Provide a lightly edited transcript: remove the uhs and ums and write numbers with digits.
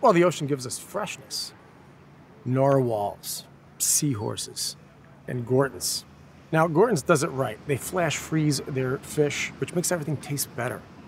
Well, the ocean gives us freshness. Narwhals, seahorses, and Gortons. Now, Gorton's does it right. They flash freeze their fish, which makes everything taste better.